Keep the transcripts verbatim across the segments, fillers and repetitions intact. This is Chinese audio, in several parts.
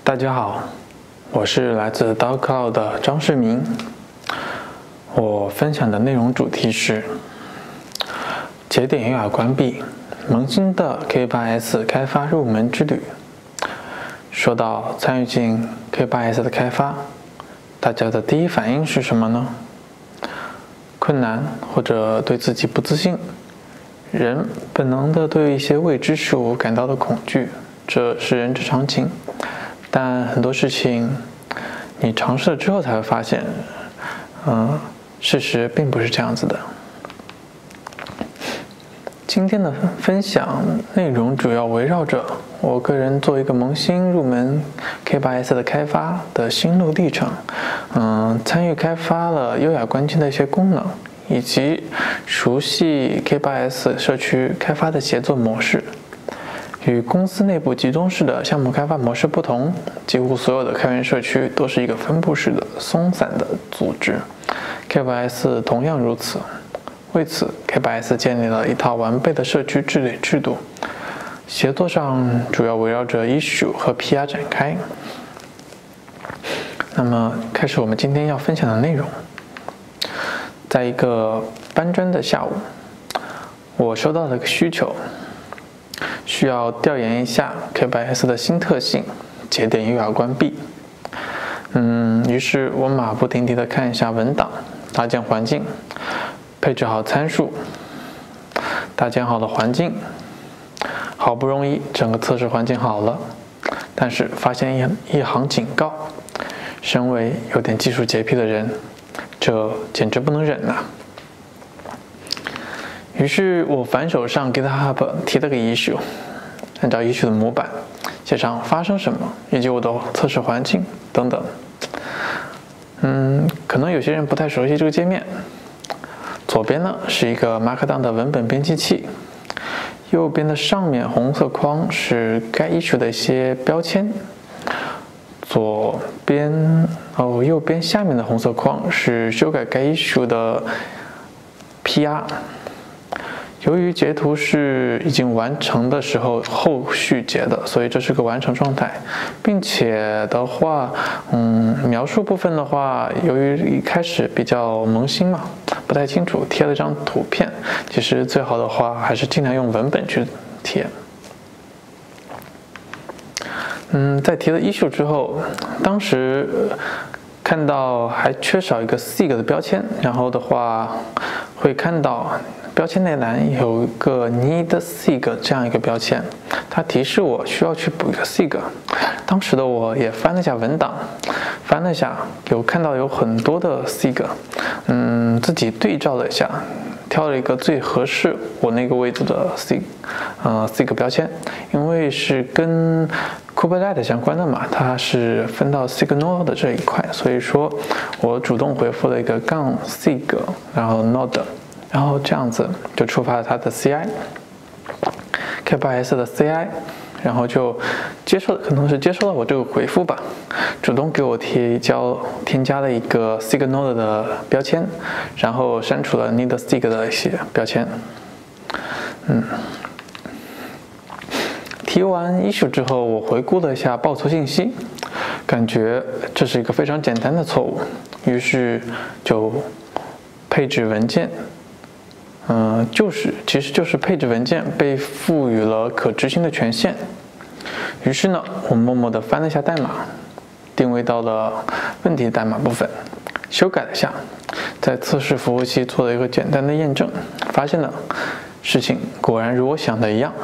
大家好，我是来自 DaoCloud 的张世明。我分享的内容主题是节点优雅关闭，萌新的 K 八 S 开发入门之旅。说到参与进 K 八 S 的开发，大家的第一反应是什么呢？困难或者对自己不自信，人本能的对一些未知事物感到的恐惧，这是人之常情。但很多事情你尝试了之后才会发现，嗯，事实并不是这样子的。今天的分享内容主要围绕着我个人作为一个萌新入门 K 八 S 的开发的心路历程，嗯，参与开发了优雅关键的一些功能，以及熟悉 K 八 S 社区开发的协作模式。与公司内部集中式的项目开发模式不同，几乎所有的开源社区都是一个分布式的松散的组织 ，K 八 S 同样如此。为此 ，K 八 S 建立了一套完备的社区治理制度，协作上主要围绕着 issue 和 P R 展开。那么，开始我们今天要分享的内容。在一个搬砖的下午，我收到了一个需求。需要调研一下 K 八 S 的新特性，节点优雅关闭。嗯，于是我马不停蹄地看一下文档，搭建环境，配置好参数，搭建好了环境。好不容易整个测试环境好了，但是发现一一行警告，身为有点技术洁癖的人，这简直不能忍啊！于是我反手上 GitHub 提了个 issue， 按照 issue 的模板写上发生什么，以及我的测试环境等等。嗯，可能有些人不太熟悉这个界面。左边呢是一个 Markdown 的文本编辑器，右边的上面红色框是该 issue 的一些标签，左边哦右边下面的红色框是修改该 issue 的 P R。由于截图是已经完成的时候后续截的，所以这是个完成状态，并且的话，嗯，描述部分的话，由于一开始比较萌新嘛，不太清楚，贴了一张图片。其实最好的话还是尽量用文本去贴。嗯，在提了 issue 之后，当时看到还缺少一个 sig 的标签，然后的话会看到标签内栏有一个 need sig 这样一个标签，它提示我需要去补一个 sig。当时的我也翻了一下文档，翻了一下，有看到有很多的 sig， 嗯，自己对照了一下，挑了一个最合适我那个位置的 sig， 呃 sig 标签，因为是跟 Kubernetes 相关的嘛，它是分到 signal 的这一块，所以说我主动回复了一个杠 sig， 然后 node。然后这样子就触发了它的 C I，K 八 S 的 C I， 然后就接受，可能是接受了我这个回复吧，主动给我提交添加了一个 signal 的标签，然后删除了 need sig 的一些标签。嗯，提完 issue 之后，我回顾了一下报错信息，感觉这是一个非常简单的错误，于是就配置文件。嗯、呃，就是其实就是配置文件被赋予了可执行的权限。于是呢，我默默地翻了一下代码，定位到了问题代码部分，修改了一下，在测试服务器做了一个简单的验证，发现了事情果然如我想的一样。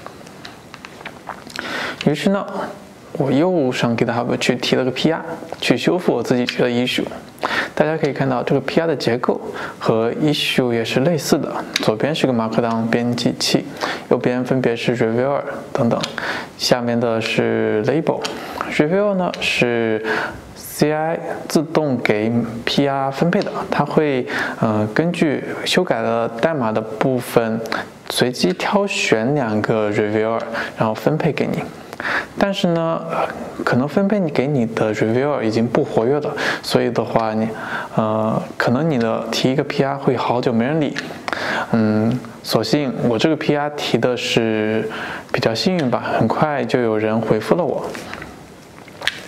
于是呢，我又上 GitHub 去提了个 P R， 去修复我自己的 issue。大家可以看到这个 P R 的结构和 issue 也是类似的，左边是个 Markdown 编辑器，右边分别是 reviewer 等等，下面的是 label。reviewer 呢是 C I 自动给 P R 分配的，它会呃根据修改了代码的部分，随机挑选两个 reviewer， 然后分配给你。但是呢，可能分配给你的 reviewer 已经不活跃了，所以的话你，呃，可能你的提一个 P R 会好久没人理。嗯，所幸我这个 P R 提的是比较幸运吧，很快就有人回复了我。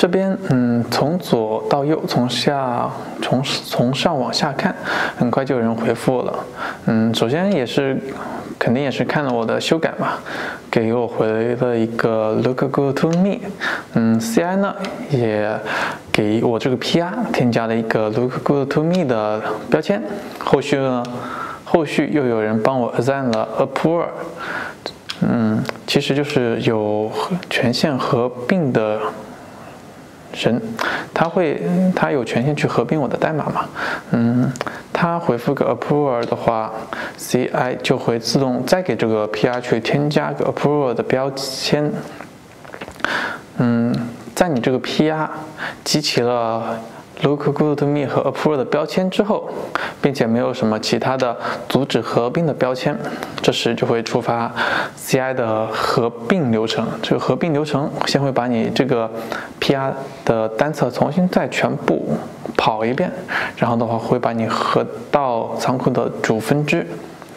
这边，嗯，从左到右，从下从从上往下看，很快就有人回复了。嗯，首先也是肯定也是看了我的修改嘛，给我回了一个 look good to me。嗯 ，C I 呢也给我这个 P R 添加了一个 look good to me 的标签。后续呢，后续又有人帮我 assign 了 approver。嗯，其实就是有权限合并的人，他会他有权限去合并我的代码嘛？嗯，他回复个 approver 的话 ，C I 就会自动再给这个 P R 去添加个 approver 的标签。嗯，在你这个 P R 集齐了 look good to me 和 approver 的标签之后，并且没有什么其他的阻止合并的标签，这时就会触发 C I 的合并流程。这个合并流程先会把你这个 P R 的单侧重新再全部跑一遍，然后的话会把你合到仓库的主分支。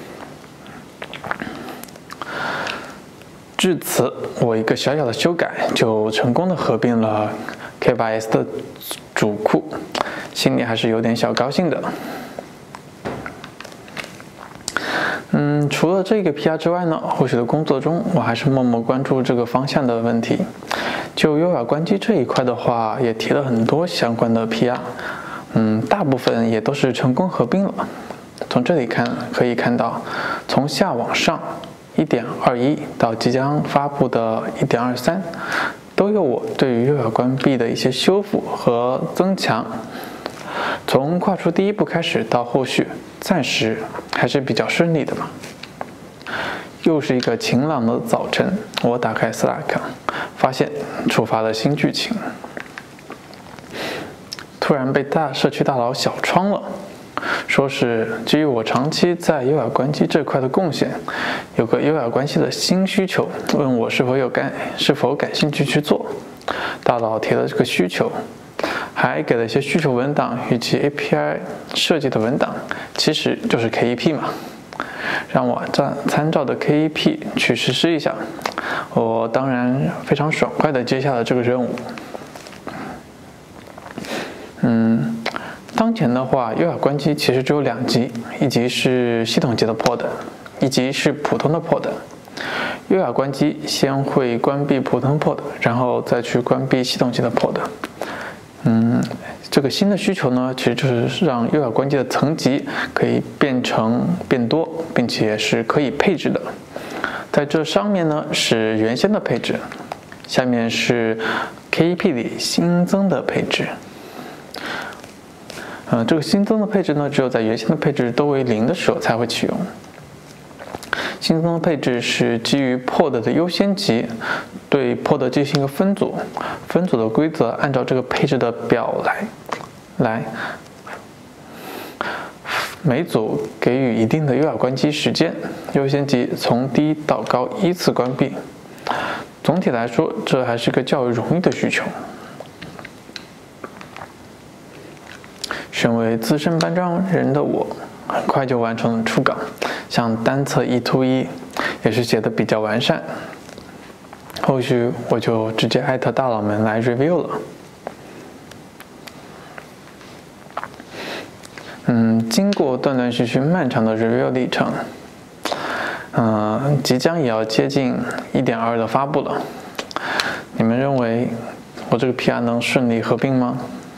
至此，我一个小小的修改就成功的合并了 K 八 S 的主库，心里还是有点小高兴的。嗯，除了这个 P R 之外呢，后续的工作中我还是默默关注这个方向的问题。就优雅关机这一块的话，也提了很多相关的 P R， 嗯，大部分也都是成功合并了。从这里看可以看到，从下往上 一点二一 到即将发布的 一点二三， 都有我对于优雅关闭的一些修复和增强。从跨出第一步开始到后续，暂时还是比较顺利的嘛。又是一个晴朗的早晨，我打开 Slack， 发现触发了新剧情，突然被大社区大佬小窗了，说是基于我长期在优雅关机这块的贡献，有个优雅关系的新需求，问我是否有感是否感兴趣去做。大佬提了这个需求，还给了一些需求文档以及 A P I 设计的文档，其实就是 K E P 嘛，让我参参照的 K E P 去实施一下。我当然非常爽快地接下了这个任务。嗯。当前的话，优雅关机其实只有两级，一级是系统级的 pod， 一级是普通的 pod。优雅关机先会关闭普通 pod， 然后再去关闭系统级的 pod。嗯，这个新的需求呢，其实就是让优雅关机的层级可以变成变多，并且是可以配置的。在这上面呢是原先的配置，下面是 K E P 里新增的配置。呃，这个新增的配置呢，只有在原先的配置都为零的时候才会启用。新增的配置是基于 pod 的优先级，对 pod 进行一个分组，分组的规则按照这个配置的表来，来，每组给予一定的优雅关机时间，优先级从低到高依次关闭。总体来说，这还是个较为容易的需求。身为资深班章人的我，很快就完成了初稿，像单侧一 to 一也是写的比较完善。后续我就直接艾特大佬们来 review 了。嗯，经过断断续续漫长的 review 历程，嗯、呃，即将也要接近 一点二 的发布了。你们认为我这个 P R 能顺利合并吗？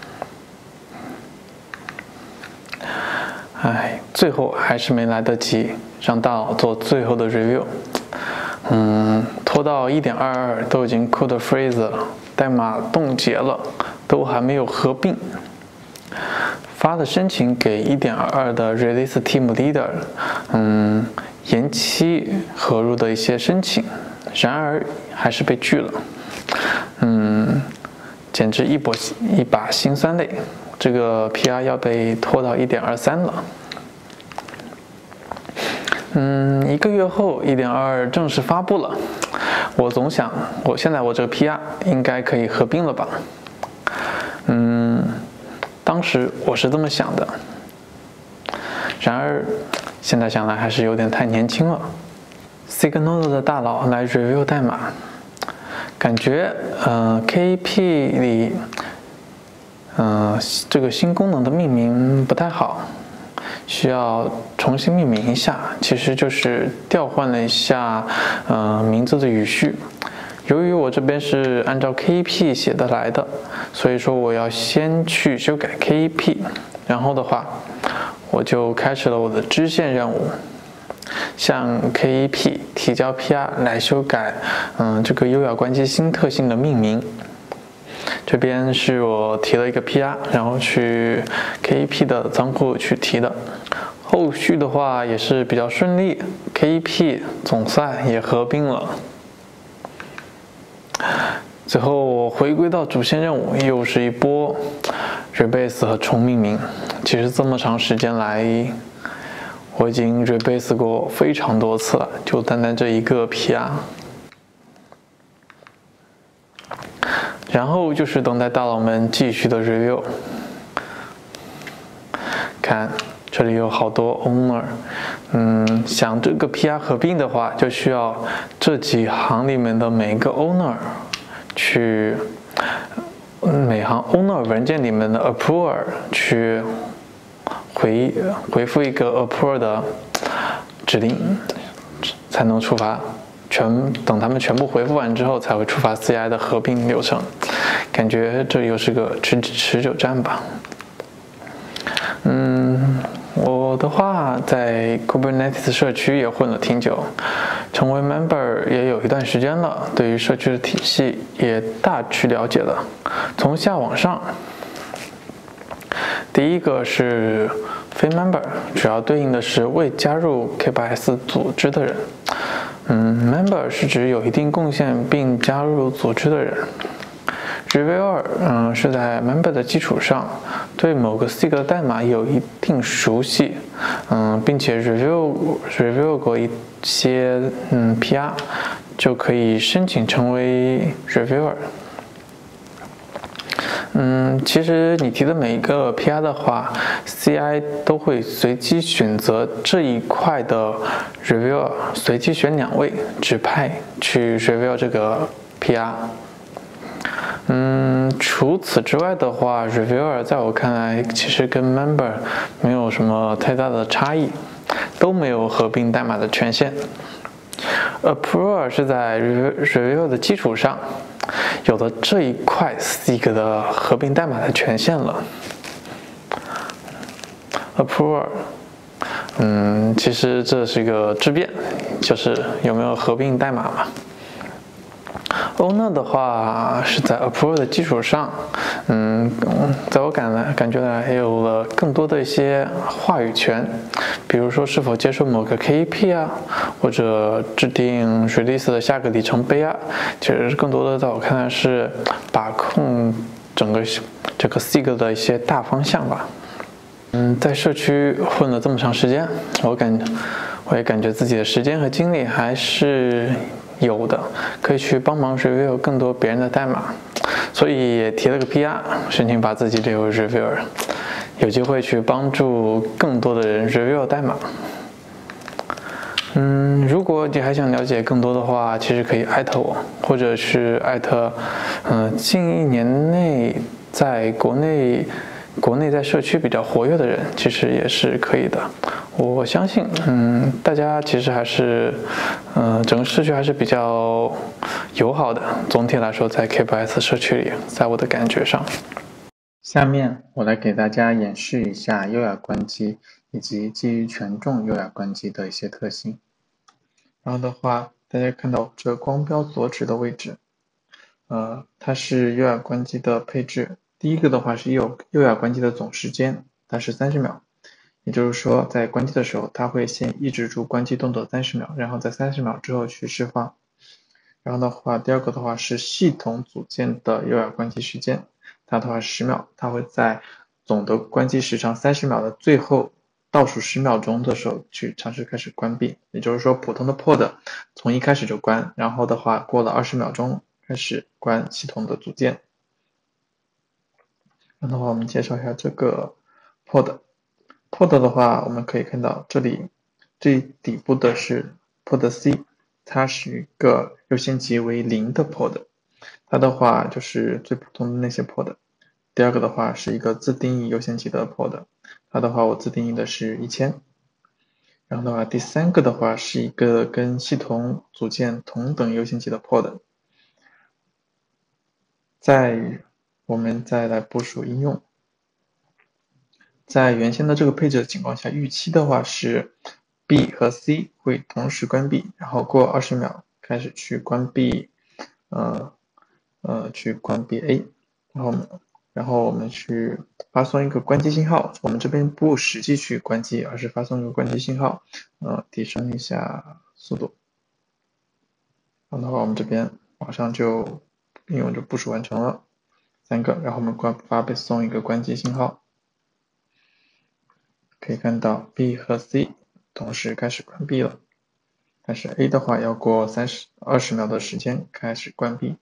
唉，最后还是没来得及让大佬做最后的 review。嗯，拖到 一点二二 都已经 code freeze 了，代码冻结了，都还没有合并。发了申请给 一点二二 的 release team leader， 嗯，延期合入的一些申请，然而还是被拒了。嗯，简直一把一把辛酸泪。这个 P R 要被拖到 一点二三 了。嗯，一个月后 一点二 正式发布了。我总想，我现在我这个 P R 应该可以合并了吧？嗯，当时我是这么想的。然而，现在想来还是有点太年轻了。Signal 的大佬来 review 代码， 感觉呃 K P 里呃这个新功能的命名不太好，需要重新命名一下，其实就是调换了一下呃名字的语序。由于我这边是按照 K P 写的来的，所以说我要先去修改 K P， 然后的话我就开始了我的支线任务，向 K P 提交 P R 来修改嗯这个优雅关机新特性的命名。这边是我提了一个 P R， 然后去 K P 的仓库去提的。后续的话也是比较顺利 ，K P 总算也合并了。最后我回归到主线任务，又是一波 rebase 和重命名。其实这么长时间来，我已经 rebase 过非常多次了，就单单这一个 P R。然后就是等待大佬们继续的 review。看，这里有好多 owner， 嗯，想这个 P R 合并的话，就需要这几行里面的每个 owner 去，每行 owner 文件里面的 approver 去回回复一个 approver 的指令，才能触发。全等他们全部回复完之后，才会触发 C I 的合并流程。感觉这又是个持持久战吧。嗯，我的话在 Kubernetes 社区也混了挺久，成为 member 也有一段时间了，对于社区的体系也大致了解了。从下往上，第一个是非 member， 主要对应的是未加入 K 八 S 组织的人。嗯 ，member 是指有一定贡献并加入组织的人。Reviewer 嗯是在 member 的基础上对某个 sig 的代码有一定熟悉，嗯，并且 review review 过一些嗯 P R， 就可以申请成为 reviewer。嗯，其实你提的每一个 P R 的话 ，C I 都会随机选择这一块的 reviewer， 随机选两位指派去 review 这个 P R。嗯，除此之外的话 ，reviewer 在我看来其实跟 member 没有什么太大的差异，都没有合并代码的权限。approver 是在 review 的基础上有了这一块 sig 的合并代码的权限了。approver， 嗯，其实这是一个质变，就是有没有合并代码嘛。owner 的话是在 approver 的基础上，嗯，在我感来感觉来有了更多的一些话语权，比如说是否接受某个 K P 啊，或者制定 release 的下个里程碑啊，其实更多的在我看来是把控整个这个 sig 的一些大方向吧。嗯，在社区混了这么长时间，我感我也感觉自己的时间和精力还是有的，可以去帮忙 review 更多别人的代码，所以也提了个 P R， 申请把自己列为 reviewer， 有机会去帮助更多的人 review 代码。嗯，如果你还想了解更多的话，其实可以艾特我，或者是艾特，嗯、呃，近一年内在国内。国内在社区比较活跃的人，其实也是可以的。我相信，嗯，大家其实还是，嗯、呃，整个社区还是比较友好的。总体来说，在 K 八 S 社区里，在我的感觉上。下面我来给大家演示一下优雅关机以及基于权重优雅关机的一些特性。然后的话，大家看到这光标所指的位置，呃，它是优雅关机的配置。第一个的话是优优雅关机的总时间，它是三十秒，也就是说在关机的时候，它会先抑制住关机动作三十秒，然后在三十秒之后去释放。然后的话，第二个的话是系统组件的优雅关机时间，它的话是十秒，它会在总的关机时长三十秒的最后倒数十秒钟的时候去尝试开始关闭，也就是说普通的 pod 从一开始就关，然后的话过了二十秒钟开始关系统的组件。然后的话，我们介绍一下这个 pod。pod 的话，我们可以看到这里最底部的是 pod C， 它是一个优先级为零的 pod。 它的话就是最普通的那些 pod。第二个的话是一个自定义优先级的 pod， 它的话我自定义的是一千。然后的话，第三个的话是一个跟系统组件同等优先级的 pod。再我们再来部署应用，在原先的这个配置的情况下，预期的话是 B 和 C 会同时关闭，然后过二十秒开始去关闭，呃呃去关闭 A， 然后然后我们去发送一个关机信号。我们这边不实际去关机，而是发送一个关机信号，呃提升一下速度。然后的话，我们这边马上就应用就部署完成了三个，然后我们关发被送一个关机信号，可以看到 B 和 C 同时开始关闭了，但是 A 的话要过三十二十秒的时间开始关闭。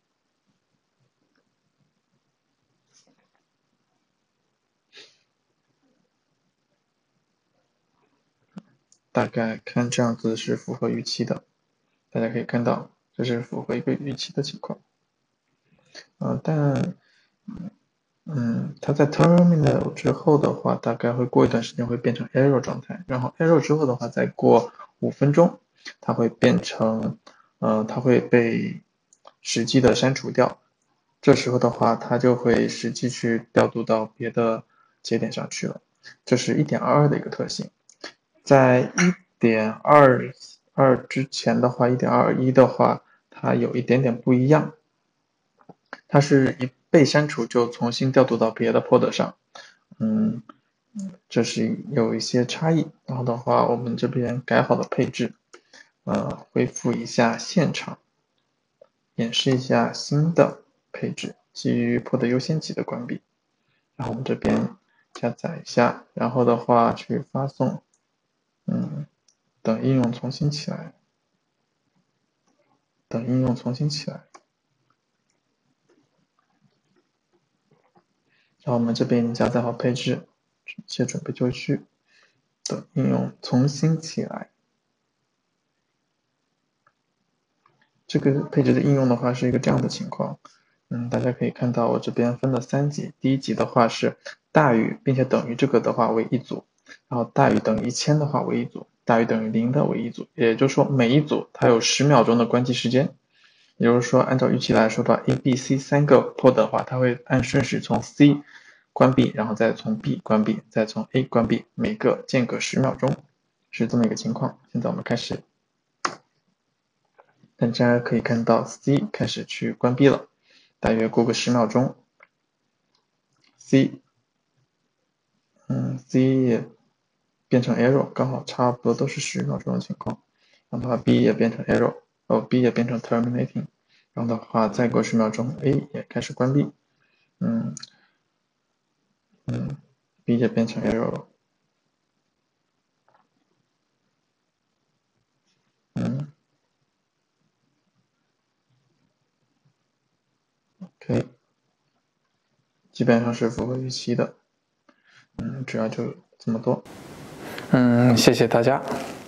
大概看这样子是符合预期的，大家可以看到这是符合一个预期的情况。呃，但嗯，它在 terminal 之后的话，大概会过一段时间会变成 error 状态，然后 error 之后的话，再过五分钟，它会变成，呃，它会被实际的删除掉。这时候的话，它就会实际去调度到别的节点上去了。这是 一点二二 的一个特性。在 一点二二 之前的话 ，一点二一 的话，它有一点点不一样。它是一被删除就重新调度到别的 pod 上，嗯，这是有一些差异。然后的话，我们这边改好了配置，呃，恢复一下现场，演示一下新的配置，基于 pod 优先级的关闭。然后我们这边加载一下，然后的话去发送，嗯，等应用重新起来，等应用重新起来。然后我们这边已经加载好配置，一切准备就绪，等应用重新起来。这个配置的应用的话是一个这样的情况，嗯，大家可以看到我这边分了三级，第一级的话是大于并且等于这个的话为一组，然后大于等于一千的话为一组，大于等于零的为一组，也就是说每一组它有十秒钟的关机时间。也就是说，按照预期来说的话 ，A、B、C 三个 pod 的话，它会按顺序从 C 关闭，然后再从 B 关闭，再从 A 关闭，每个间隔十秒钟，是这么一个情况。现在我们开始，大家可以看到 C 开始去关闭了，大约过个十秒钟 ，C， 嗯 ，C 也变成 error， 刚好差不多都是十秒钟的情况。然后的话 B 也变成 error， 哦 B 也变成 terminating。然后的话，再过十秒钟 ，A 也开始关闭，嗯嗯 ，B 也变成 error 了，嗯 ，OK， 基本上是符合预期的，嗯，主要就这么多，嗯，谢谢大家。